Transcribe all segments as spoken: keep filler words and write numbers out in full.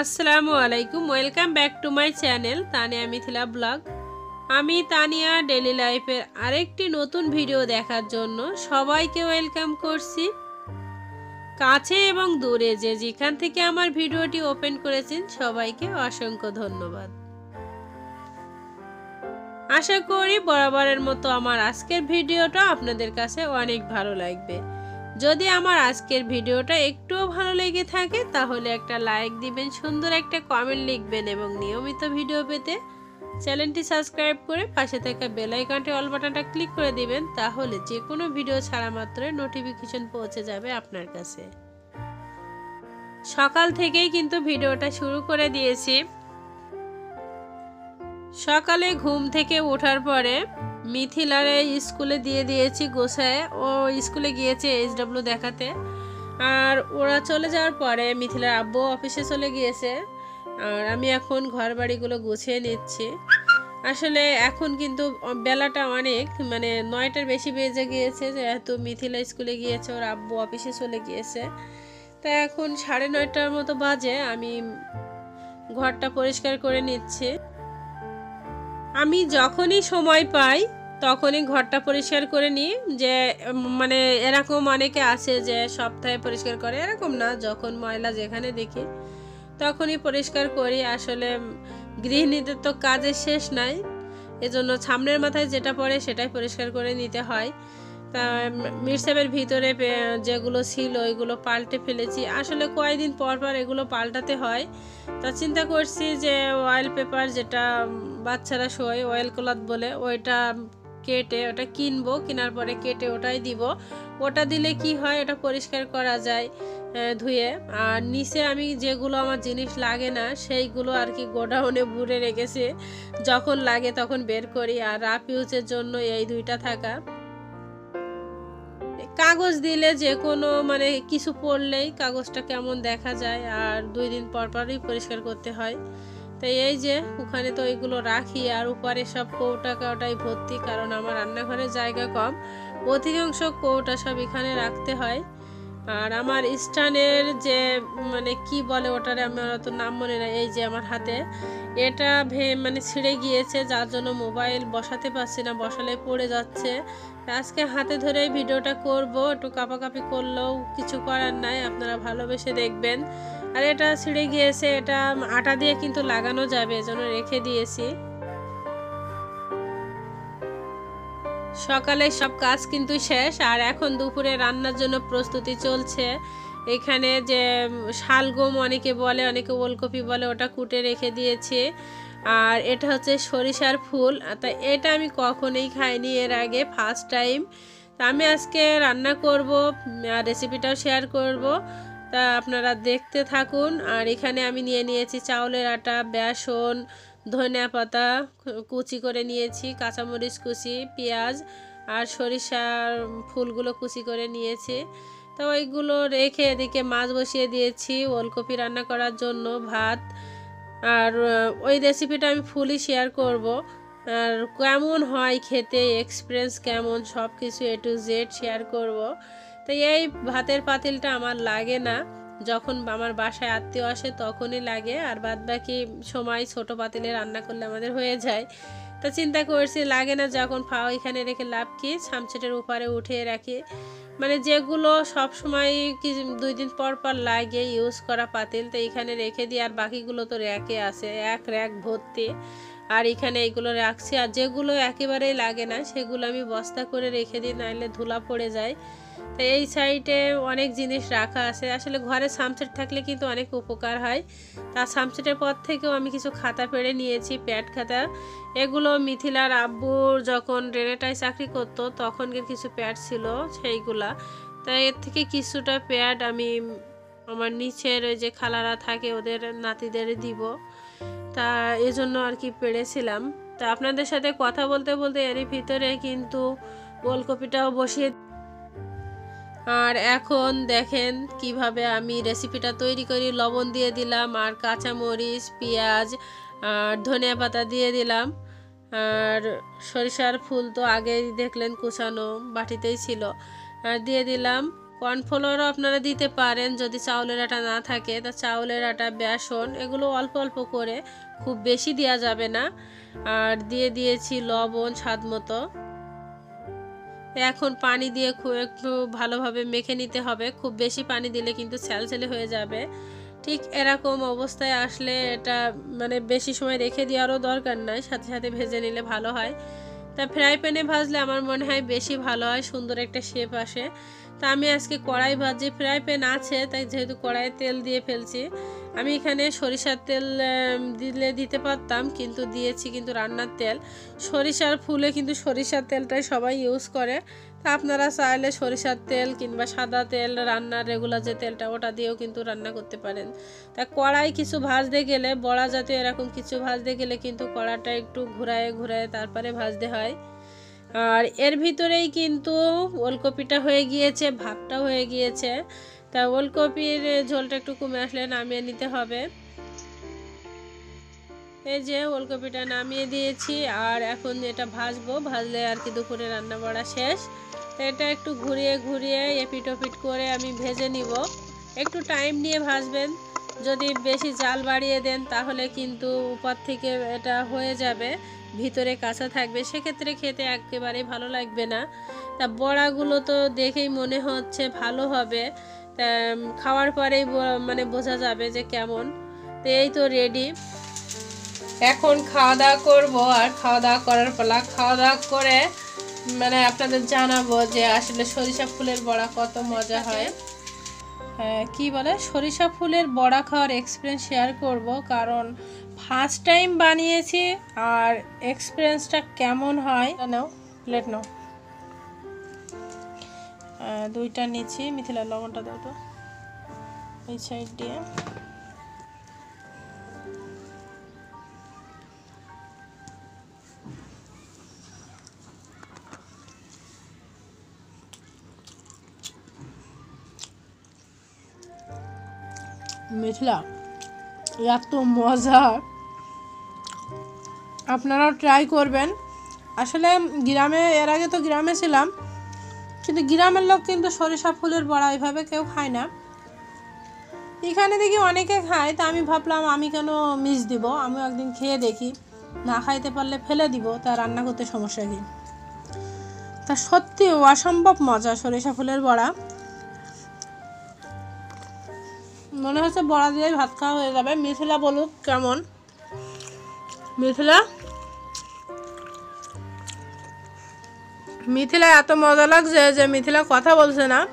আসসালামু আলাইকুম, welcome back to my channel Tania Mithila vlog. আমি তানিয়া ডেইলি লাইফের আরেকটি নতুন ভিডিও দেখার জন্য সবাইকে ওয়েলকাম করছি। কাছে এবং দূরে যে যেখান থেকে আমার ভিডিওটি ওপেন করেছেন সবাইকে অসংখ্য ধন্যবাদ। আশা করি বরাবরের মতো আমার আজকের ভিডিওটা আপনাদের কাছে অনেক ভালো লাগবে। যদি আমার আজকের ভিডিওটা একটুও ভালো লেগে থাকে তাহলে একটা লাইক দিবেন, সুন্দর একটা কমেন্ট লিখবেন এবং নিয়মিত ভিডিও পেতে চ্যানেলটি সাবস্ক্রাইব করে পাশে থাকা বেল আইকনটি অল বাটনটা ক্লিক করে দিবেন, তাহলে যে কোনো ভিডিও ছাড়া মাত্রই নোটিফিকেশন পৌঁছে যাবে আপনার কাছে। সকাল থেকেই কিন্তু ভিডিওটা শুরু করে দিয়েছি। সকালে ঘুম থেকে ওঠার পরে মিথিলারে স্কুলে দিয়ে দিয়েছি গোছায়। ও স্কুলে গিয়েছে এইচ ডাব্লিউ দেখাতে, আর ওরা চলে যাওয়ার পরে মিথিলার আব্বু অফিসে চলে গিয়েছে, আর আমি এখন ঘর বাড়িগুলো গুছিয়ে নিচ্ছি। আসলে এখন কিন্তু বেলাটা অনেক, মানে নয়টার বেশি বেজে গিয়েছে, যেহেতু মিথিলা স্কুলে গিয়েছে, ওর আব্বু অফিসে চলে গিয়েছে। তা এখন সাড়ে নয়টার মতো বাজে, আমি ঘরটা পরিষ্কার করে নিচ্ছি। আমি যখনই সময় পাই তখনই ঘরটা পরিষ্কার করে নিই। যে মানে এরকম অনেকে আছে যে সপ্তাহে পরিষ্কার করে, এরকম না, যখন ময়লা যেখানে দেখি তখনই পরিষ্কার করি। আসলে গৃহিণীদের তো কাজের শেষ নাই, এজন্য সামনের মাথায় যেটা পড়ে সেটাই পরিষ্কার করে নিতে হয়। তা মিরসাবের ভিতরে যেগুলো ছিল ওইগুলো পাল্টে ফেলেছি। আসলে কয়েকদিন পর পর এগুলো পাল্টাতে হয়। তা চিন্তা করছি যে অয়েল পেপার, যেটা বাচ্চারা শোয় অয়েল ক্লথ বলে, ওইটা কেটে ওটা কিনবো, কেনার পরে কেটে ওটাই দিব। ওটা দিলে কি হয়, ওটা পরিষ্কার করা যায় ধুয়ে। আর নিচে আমি যেগুলো আমার জিনিস লাগে না সেইগুলো আর কি গোডাউনে ভরে রেখেছি, যখন লাগে তখন বের করি। আর রাফ ইউজের জন্য এই দুইটা থাকা। কাগজ দিলে যে কোনো মানে কিছু পড়লেই কাগজটা কেমন দেখা যায়, আর দুই দিন পর পরই পরিষ্কার করতে হয়। তাই এই যে ওখানে তো ওইগুলো রাখি, আর উপরে সব কৌটা কাউটাই ভর্তি, কারণ আমার রান্নাঘরের জায়গা কম, অধিকাংশ কৌটা সব এখানে রাখতে হয়। আর আমার স্ট্যান্ডের যে মানে কি বলে ওটারে আমার অত নাম মনে নেই, এই যে আমার হাতে এটা ভে মানে ছিঁড়ে গিয়েছে, যার জন্য মোবাইল বসাতে পারছি না, বসালে পড়ে যাচ্ছে। আজকে হাতে ধরেই ভিডিওটা করব, একটু কাপাকাপি করলেও কিছু করার নাই, আপনারা ভালোবেসে দেখবেন। আর এটা ছিঁড়ে গিয়েছে, এটা আটা দিয়ে কিন্তু লাগানো যাবে, এজন্য রেখে দিয়েছি। সকালে সব কাজ কিন্তু শেষ, আর এখন দুপুরে রান্নার জন্য প্রস্তুতি চলছে। এখানে যে শালগম অনেকে বলে, অনেকে ওলকপি বলে, ওটা কুটে রেখে দিয়েছি। আর এটা হচ্ছে সরিষার ফুল, তা এটা আমি কখনোই খাইনি এর আগে, ফার্স্ট টাইম। তা আমি আজকে রান্না করব, আর রেসিপিটাও শেয়ার করব, তা আপনারা দেখতে থাকুন। আর এখানে আমি নিয়ে নিয়েছি চাউলের আটা, বেসন, ধনিয়া পাতা কুচি করে নিয়েছি, কাঁচামরিচ কুচি, পেঁয়াজ আর সরিষার ফুলগুলো কুচি করে নিয়েছি। তো ওইগুলো রেখে এদিকে মাছ বসিয়ে দিয়েছি ওলকপি রান্না করার জন্য, ভাত। আর ওই রেসিপিটা আমি ফুলই শেয়ার করব, আর কেমন হয় খেতে, এক্সপিরিয়েন্স কেমন, সব কিছু এ টু জেড শেয়ার করব। তো এই ভাতের পাতিলটা আমার লাগে না, যখন আমার বাসায় আত্মীয় আসে তখনই লাগে, আর বাদ বাকি সময় ছোট পাতিলে রান্না করলে আমাদের হয়ে যায়। তা চিন্তা করছি লাগে না যখন, ফাও এখানে রেখে লাভ কি, ছামচেটের উপরে উঠিয়ে রাখি। মানে যেগুলো সব সময় কি দুই দিন পর পর লাগে ইউজ করা পাতিল, তো এখানে রেখে দিই। আর বাকিগুলো তো র্যাকে আছে, এক র্যাক ভর্তি, আর এখানে এইগুলো রাখছি। আর যেগুলো একেবারেই লাগে না সেগুলো আমি বস্তা করে রেখে দিই, নাহলে ধুলা পড়ে যায়। তো এই সাইডে অনেক জিনিস রাখা আছে। আসলে ঘরে সামসেট থাকলে কিন্তু অনেক উপকার হয়। তার সামসেটের পর থেকেও আমি কিছু খাতা পেড়ে নিয়েছি, প্যাড খাতা। এগুলো মিথিলার আব্বুর যখন রেলেটায় চাকরি করতো তখনকার কিছু প্যাড ছিল সেইগুলা। তাই এর থেকে কিছুটা প্যাড আমি আমার নিচের ওই যে খালারা থাকে ওদের নাতিদের দিব, তা এজন্য আর কি পেড়েছিলাম। তা আপনাদের সাথে কথা বলতে বলতে এরই ভিতরে কিন্তু ওলকপিটাও বসিয়ে। আর এখন দেখেন কিভাবে আমি রেসিপিটা তৈরি করি। লবণ দিয়ে দিলাম, আর কাঁচামরিচ, পেঁয়াজ আর ধনিয়া পাতা দিয়ে দিলাম। আর সরিষার ফুল তো আগেই দেখলেন কুচানো বাটিতেই ছিল, আর দিয়ে দিলাম কর্নফ্লাওয়ারও আপনারা দিতে পারেন যদি চাউলের আটা না থাকে। তা চাউলের আটা, বেসন এগুলো অল্প অল্প করে, খুব বেশি দেওয়া যাবে না। আর দিয়ে দিয়েছি লবণ স্বাদ মতো। এখন পানি দিয়ে খুব একটু ভালোভাবে মেখে নিতে হবে। খুব বেশি পানি দিলে কিন্তু ছ্যালছ্যালে হয়ে যাবে। ঠিক এরকম অবস্থায় আসলে এটা মানে বেশি সময় রেখে দেওয়ারও দরকার নাই, সাথে সাথে ভেজে নিলে ভালো হয়। তা ফ্রাই প্যানে ভাজলে আমার মনে হয় বেশি ভালো হয়, সুন্দর একটা শেপ আসে। তা আমি আজকে কড়াই ভাজি, ফ্রাই প্যান আছে তাই যেহেতু কড়াইয়ে তেল দিয়ে ফেলছি। আমি এখানে সরিষার তেল দিলে দিতে পারতাম, কিন্তু দিয়েছি কিন্তু রান্নার তেল। সরিষার ফুলে কিন্তু সরিষার তেলটাই সবাই ইউজ করে। তা আপনারা চাইলে সরিষার তেল কিংবা সাদা তেল, রান্নার রেগুলার যে তেলটা ওটা দিয়েও কিন্তু রান্না করতে পারেন। তা কড়াই কিছু ভাজতে গেলে, বড়া জাতীয় এরকম কিছু ভাজতে গেলে কিন্তু কড়াটা একটু ঘুরায় ঘুরায় তারপরে ভাজতে হয়। আর এর ভিতরেই কিন্তু ওলকপিটা হয়ে গিয়েছে, ভাতটা হয়ে গিয়েছে। তা ওলকপির ঝোলটা একটু কমে আসলে নামিয়ে নিতে হবে। এই যে ওলকপিটা নামিয়ে দিয়েছি, আর এখন এটা ভাজবো। ভাজলে আর কি দুপুরে রান্না বাড়া শেষ। তো এটা একটু ঘুরিয়ে ঘুরিয়ে এপিট ওপিট করে আমি ভেজে নিব। একটু টাইম নিয়ে ভাজবেন। যদি বেশি জাল বাড়িয়ে দেন তাহলে কিন্তু উপর থেকে এটা হয়ে যাবে, ভিতরে কাঁচা থাকবে, সেক্ষেত্রে খেতে একেবারে ভালো লাগবে না। তা বড়াগুলো তো দেখেই মনে হচ্ছে ভালো হবে, তা খাওয়ার পরেই মানে বোঝা যাবে যে কেমন। তো এই তো রেডি। এখন খাওয়া দাওয়া করবো, আর খাওয়া দাওয়া করার পালা। খাওয়া দাওয়া করে মানে আপনাদের জানাবো যে আসলে সরিষা ফুলের বড়া কত মজা হয়। হ্যাঁ, কি বলে, সরিষা ফুলের বড়া খাওয়ার এক্সপিরিয়েন্স শেয়ার করব, কারণ ফার্স্ট টাইম বানিয়েছি। আর এক্সপিরিয়েন্সটা কেমন হয় নাও, প্লেট নাও, দুইটা নিচ্ছি। মিথিলা লবণটা দাও তো এই সাইড দিয়ে। মিথিলা এত মজা, আপনারাও ট্রাই করবেন। আসলে গ্রামে, এর আগে তো গ্রামে ছিলাম, কিন্তু গ্রামের লোক কিন্তু সরিষা ফুলের বড়া এইভাবে কেউ খায় না। এখানে দেখি অনেকে খায়, তা আমি ভাবলাম আমি কেন মিস দিব, আমি একদিন খেয়ে দেখি, না খাইতে পারলে ফেলে দিব, তা রান্না করতে সমস্যা কি। তা সত্যি অসম্ভব মজা সরিষা ফুলের বড়া। মনে হচ্ছে বড়া দিয়েই ভাত খাওয়া হয়ে যাবে। মিথিলা বলুক কেমন। মিথিলা মিথিলা এত মজা লাগছে যে মিথিলা কথা বলছে না।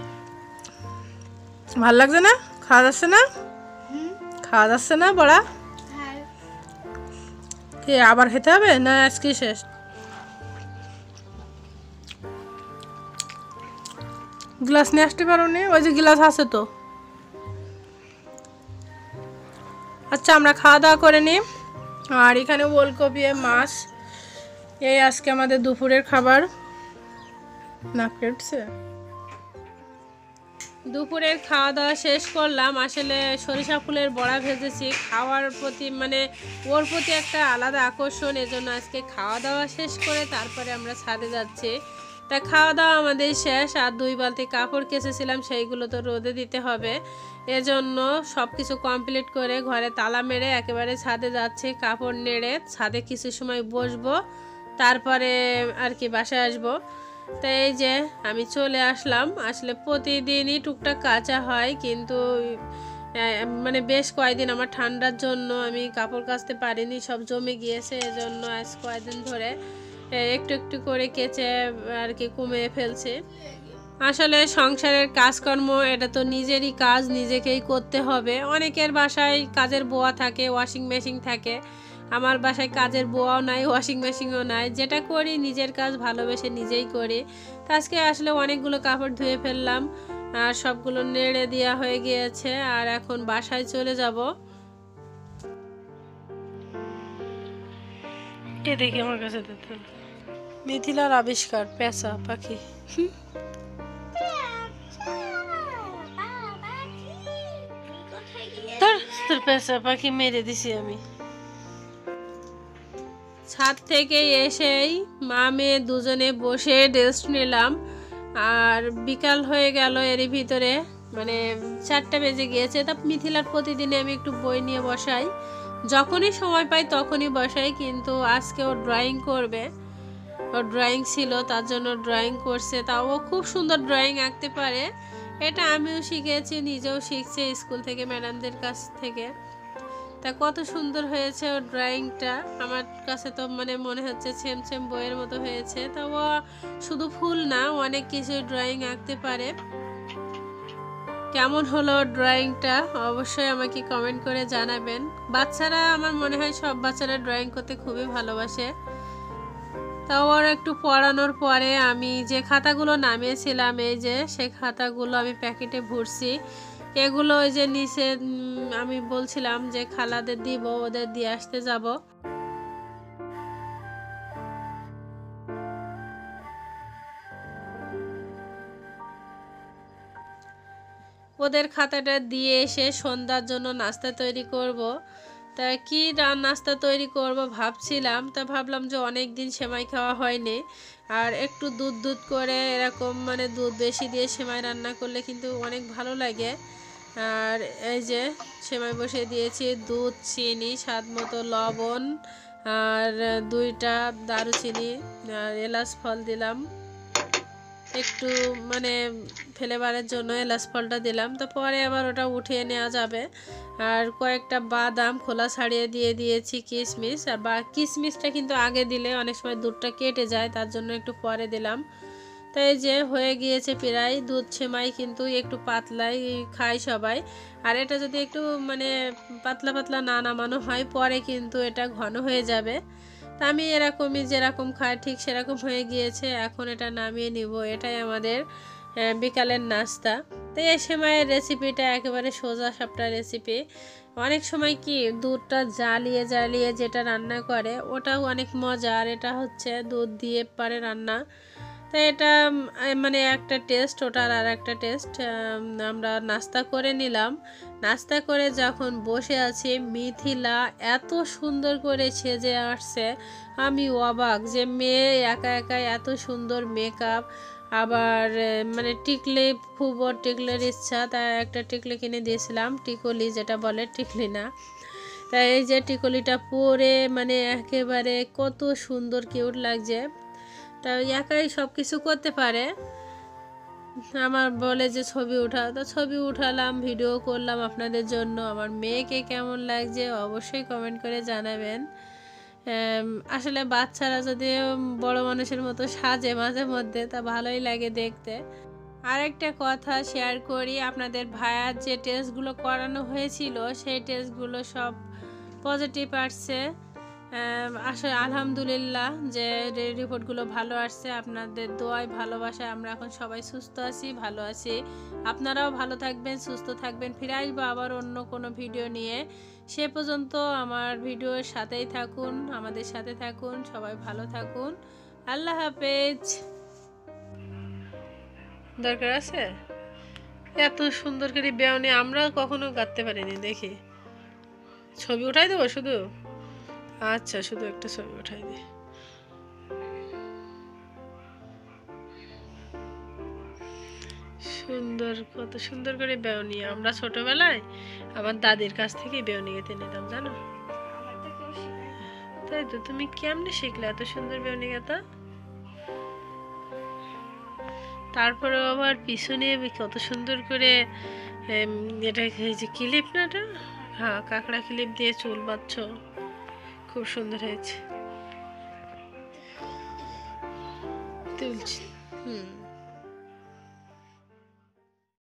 ভাল লাগছে না? খাওয়া যাচ্ছে না? খাওয়া যাচ্ছে না বড়া? কি আবার খেতে হবে না আজকে শেষ? গ্লাস নিয়ে আসতে পারো নি? ওই যে গ্লাস আছে তো। আচ্ছা, আমরা খাওয়া দাওয়া করে নিই। আর এখানে ওলকপি মাছ, এই আজকে আমাদের দুপুরের খাবার। না কেটছে, দুপুরের খাওয়া দাওয়া শেষ করলাম। আসলে সরিষা ফুলের বড়া ভেজেছি, খাওয়ার প্রতি মানে ওর প্রতি একটা আলাদা আকর্ষণ, এজন্য আজকে খাওয়া দাওয়া শেষ করে তারপরে আমরা ছাদে যাচ্ছি। তা খাওয়া দাওয়া আমাদের শেষ, আর দুই বালতি কাপড় কেচেছিলাম সেইগুলো তো রোদে দিতে হবে, এজন্য সব কিছু কমপ্লিট করে ঘরে তালা মেরে একেবারে ছাদে যাচ্ছি। কাপড় নেড়ে ছাদে কিছু সময় বসবো, তারপরে আর কি বাসায় আসবো। তাই এই যে আমি চলে আসলাম। আসলে প্রতিদিনই টুকটাক কাচা হয়, কিন্তু মানে বেশ কয়েকদিন আমার ঠান্ডার জন্য আমি কাপড় কাচতে পারিনি, সব জমে গিয়েছে, এজন্য আজ কয়েকদিন ধরে একটু একটু করে কেচে আর কি কমিয়ে ফেলছি। আসলে সংসারের কাজকর্ম এটা তো নিজেরই কাজ, নিজেকেই করতে হবে। অনেকের বাসায় কাজের বোয়া থাকে, ওয়াশিং মেশিন থাকে, আমার বাসায় কাজের বোয়াও নাই, ওয়াশিং মেশিনও নাই। যেটা করি নিজের কাজ ভালোবেসে নিজেই করি। তো আজকে আসলে অনেকগুলো কাপড় ধুয়ে ফেললাম, আর সবগুলো নেড়ে দেওয়া হয়ে গিয়েছে। আর এখন বাসায় চলে যাব। এ দেখি আমার কাছে মিথিলার আবিষ্কার পেঁচা পাখি। তোর পেঁচা পাখি মেরে দিছি আমি। ছাদ থেকে এসেই মা মেয়ে দুজনে বসে রেস্ট নিলাম। আর বিকাল হয়ে গেল এরই ভিতরে, মানে চারটা বেজে গিয়েছে। তা মিথিলার প্রতিদিনে আমি একটু বই নিয়ে বসাই, যখনই সময় পাই তখনই বসাই, কিন্তু আজকে ও ড্রয়িং করবে, ওর ড্রয়িং ছিল তার জন্য ড্রয়িং করছে। তাও ও খুব সুন্দর ড্রয়িং আঁকতে পারে, এটা আমিও শিখেছি, নিজেও শিখছি স্কুল থেকে, ম্যাডামদের কাছ থেকে। তা কত সুন্দর হয়েছে ওর ড্রয়িংটা, আমার কাছে তো মানে মনে হচ্ছে সেম সেম বইয়ের মতো হয়েছে। তা ও শুধু ফুল না, অনেক কিছু ড্রয়িং আঁকতে পারে। কেমন হলো ড্রয়িংটা অবশ্যই আমাকে কমেন্ট করে জানাবেন। বাচ্চারা, আমার মনে হয় সব বাচ্চারা ড্রয়িং করতে খুবই ভালোবাসে। তাও ওর একটু পড়ানোর পরে আমি যে খাতাগুলো নামিয়েছিলাম, এই যে সেই খাতাগুলো আমি প্যাকেটে ভরছি। এগুলো ওই যে নিচে আমি বলছিলাম যে খালাদের দিব, ওদের দিয়ে আসতে যাব। ওদের খাতাটা দিয়ে এসে সন্ধ্যার জন্য নাস্তা তৈরি করব। তা কি নাস্তা তৈরি করব ভাবছিলাম, তা ভাবলাম যে অনেক দিন সেমাই খাওয়া হয়নি, আর একটু দুধ দুধ করে এরকম মানে দুধ বেশি দিয়ে সেমাই রান্না করলে কিন্তু অনেক ভালো লাগে। আর এই যে সেমাই বসিয়ে দিয়েছি, দুধ, চিনি, স্বাদ মতো লবণ, আর দুইটা দারুচিনি আর এলাচ ফল দিলাম, একটু মানে ফ্লেভারের জন্য এলাচ ফলটা দিলাম। তো পরে আবার ওটা উঠিয়ে নেওয়া যাবে। আর কয়েকটা বাদাম খোলা ছাড়িয়ে দিয়ে দিয়েছি, কিশমিশ। আর বা কিশমিশটা কিন্তু আগে দিলে অনেক সময় দুধটা কেটে যায়, তার জন্য একটু পরে দিলাম। তো এই যে হয়ে গিয়েছে প্রায় দুধ সেমাই, কিন্তু একটু পাতলাই খায় সবাই। আর এটা যদি একটু মানে পাতলা পাতলা না নামানো হয়, পরে কিন্তু এটা ঘন হয়ে যাবে। তা আমি এরকমই যেরকম খাই ঠিক সেরকম হয়ে গিয়েছে, এখন এটা নামিয়ে নিব। এটাই আমাদের বিকালের নাস্তা। তো এই সেমাইয়ের রেসিপিটা একেবারে সোজা সাপটা রেসিপি। অনেক সময় কি দুধটা জ্বালিয়ে জ্বালিয়ে যেটা রান্না করে ওটাও অনেক মজা, আর এটা হচ্ছে দুধ দিয়ে পারে রান্না। তো এটা মানে একটা টেস্ট, ওটার আর একটা টেস্ট। আমরা নাস্তা করে নিলাম, নাস্তা করে যখন বসে আছি, মিথিলা এত সুন্দর করে সেজে আসছে, আমি অবাক যে মেয়ে একা একা এত সুন্দর মেকআপ। আবার মানে টিকলি, খুব ওর টিকলির ইচ্ছা, তাই একটা টিকলি কিনে দিয়েছিলাম, টিকলি যেটা বলে, টিকলি না। তাই এই যে টিকলিটা পরে মানে একেবারে কত সুন্দর কিউট লাগছে। তা একাই সব কিছু করতে পারে। আমার বলে যে ছবি উঠাও, তো ছবি উঠালাম, ভিডিও করলাম আপনাদের জন্য। আমার মেয়েকে কেমন লাগছে অবশ্যই কমেন্ট করে জানাবেন। আসলে বাচ্চারা যদি বড় মানুষের মতো সাজে মাঝে মধ্যে, তা ভালোই লাগে দেখতে। আরেকটা কথা শেয়ার করি, আপনাদের ভাইয়ার যে টেস্টগুলো করানো হয়েছিল সেই টেস্টগুলো সব পজিটিভ আসছে। আসলে আলহামদুলিল্লাহ যে রিপোর্টগুলো ভালো আসছে, আপনাদের দোয়ায় ভালোবাসায় আমরা এখন সবাই সুস্থ আছি, ভালো আছি। আপনারাও ভালো থাকবেন, সুস্থ থাকবেন। ফিরে আসবো আবার অন্য কোনো ভিডিও নিয়ে। সে পর্যন্ত আমার ভিডিওর সাথেই থাকুন, আমাদের সাথে থাকুন, সবাই ভালো থাকুন। আল্লাহ হাফেজ। দরকার আছে এত সুন্দর করে বেয়ানি, আমরা কখনো গাঁথতে পারিনি। দেখি ছবি উঠাই দেবো শুধু, আচ্ছা শুধু একটা ছবি উঠাই দে। সুন্দর, কত সুন্দর করে বেউনি। আমরা ছোটবেলায় আমার দাদির কাছ থেকে বেউনি গেতে নিতাম, জানো? তাই তো, তুমি কেমনে শিখলে এত সুন্দর বেউনি গাঁথা? তারপরে আবার পিছনে কত সুন্দর করে এটা যে ক্লিপ না, এটা হ্যাঁ কাঁকড়া ক্লিপ দিয়ে চুল বাঁধছ, খুব সুন্দর হয়েছে। তুলছি হুম